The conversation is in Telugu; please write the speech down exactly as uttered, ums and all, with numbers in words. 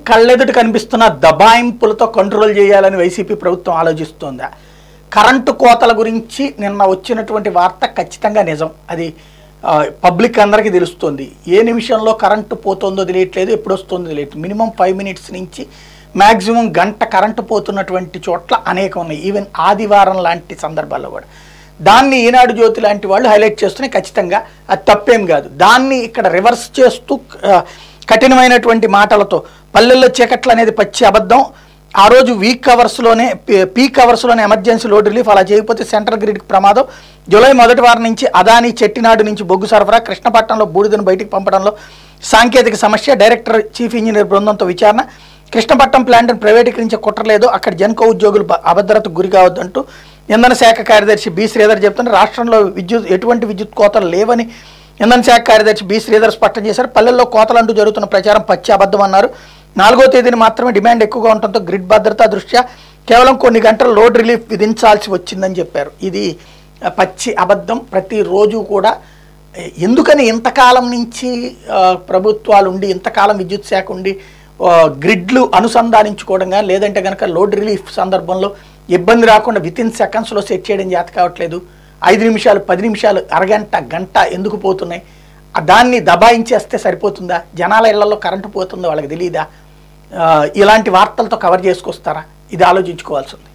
కళ్ళెదుట కనిపిస్తున్న దబాయింపులతో కంట్రోల్ చేయాలని వైసీపీ ప్రభుత్వం ఆలోచిస్తోందా? కరెంటు కోతల గురించి నిన్న వచ్చినటువంటి వార్త ఖచ్చితంగా నిజం. అది పబ్లిక్ అందరికీ తెలుస్తుంది. ఏ నిమిషంలో కరెంటు పోతుందో తెలియట్లేదు, ఎప్పుడు వస్తుందో తెలియట్లేదు. మినిమం ఫైవ్ మినిట్స్ నుంచి మ్యాక్సిమం గంట కరెంటు పోతున్నటువంటి చోట్ల అనేకం ఉన్నాయి. ఈవెన్ ఆదివారం లాంటి సందర్భాల్లో కూడా దాన్ని ఈనాడు జ్యోతి లాంటి వాళ్ళు హైలైట్ చేస్తున్నాయి. ఖచ్చితంగా అది తప్పేం కాదు. దాన్ని ఇక్కడ రివర్స్ చేస్తూ కఠినమైనటువంటి మాటలతో పల్లెల్లో చీకట్లు అనేది పచ్చి అబద్ధం, ఆ రోజు వీక్ అవర్స్లోనే పీక్ అవర్స్లోనే ఎమర్జెన్సీ లోడ్ రిలీఫ్, అలా చేయకపోతే సెంట్రల్ గ్రిడ్కి ప్రమాదం, జూలై మొదటి వారం నుంచి అదాని చెట్టినాడు నుంచి బొగ్గు సరఫరా, కృష్ణపట్నంలో బూడిదను బయటికి పంపడంలో సాంకేతిక సమస్య, డైరెక్టర్ చీఫ్ ఇంజనీర్ బృందంతో విచారణ, కృష్ణపట్నం ప్లాంట్ను ప్రైవేటీకరించే కుట్రలేదు, అక్కడ జన్కో ఉద్యోగులు అభద్రతకు గురి కావద్దంటూ ఇంధన శాఖ కార్యదర్శి బి శ్రీధర్ చెప్తున్నారు. రాష్ట్రంలో విద్యుత్ ఎటువంటి విద్యుత్ కోతలు లేవని ఇంధన శాఖ కార్యదర్శి బి శ్రీధర్ స్పష్టం చేశారు. పల్లెల్లో కోతలంటూ జరుగుతున్న ప్రచారం పచ్చి అబద్ధం అన్నారు. నాలుగో తేదీని మాత్రమే డిమాండ్ ఎక్కువగా ఉండటంతో గ్రిడ్ భద్రతా దృష్ట్యా కేవలం కొన్ని గంటలు లోడ్ రిలీఫ్ విధించాల్సి వచ్చిందని చెప్పారు. ఇది పచ్చి అబద్ధం. ప్రతిరోజు కూడా ఎందుకని ఇంతకాలం నుంచి ప్రభుత్వాలు ఉండి ఇంతకాలం విద్యుత్ శాఖ ఉండి గ్రిడ్లు అనుసంధానించుకోవడం కానీ లేదంటే కనుక లోడ్ రిలీఫ్ సందర్భంలో ఇబ్బంది రాకుండా విత్ ఇన్ సెకండ్స్లో సెట్ చేయడం చేత కావట్లేదు. ఐదు నిమిషాలు పది నిమిషాలు అరగంట గంట ఎందుకు పోతున్నాయి? దాన్ని దబాయించేస్తే సరిపోతుందా? జనాల ఇళ్లలో కరెంటు పోతుందో వాళ్ళకి తెలియదా? ఇలాంటి వార్తలతో కవర్ చేసుకొస్తారా? ఇది ఆలోచించుకోవాల్సి ఉంది.